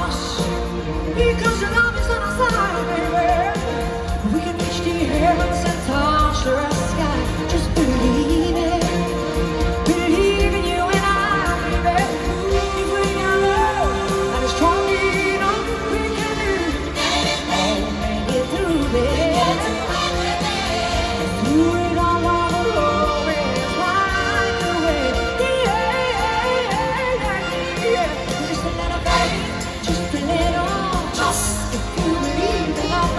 us, because your love is on our side, baby. We can reach the heavens and touch the sky. Just believe it. Believe in you and I, baby. If we got love that is strong enough, we can do anything. Make it through, baby. Through it all, all the love is flying away. Yeah. Just a little baby, just a little. Just if you believe in love,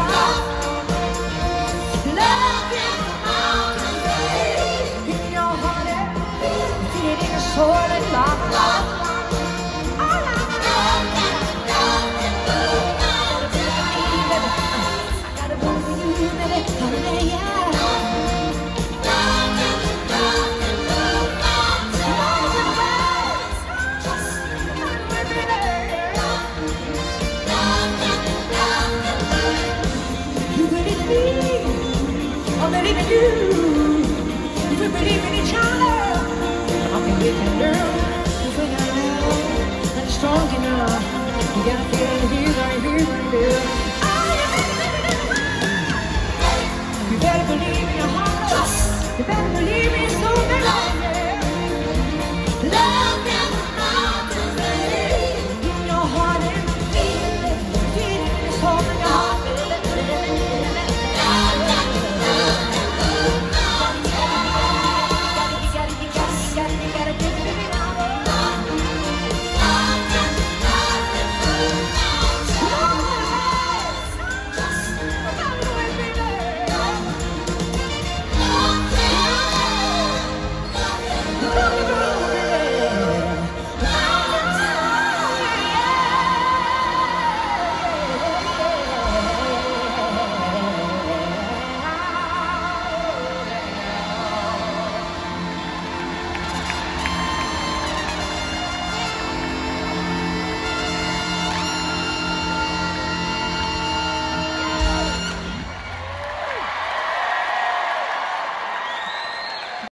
love in the mountains, baby. In your heart, feel it in your soul and love. I gotta believe in it, baby. Yeah. I believe in you. If we believe in each other, I think we can do. If we got love that is strong enough, you gotta feel it.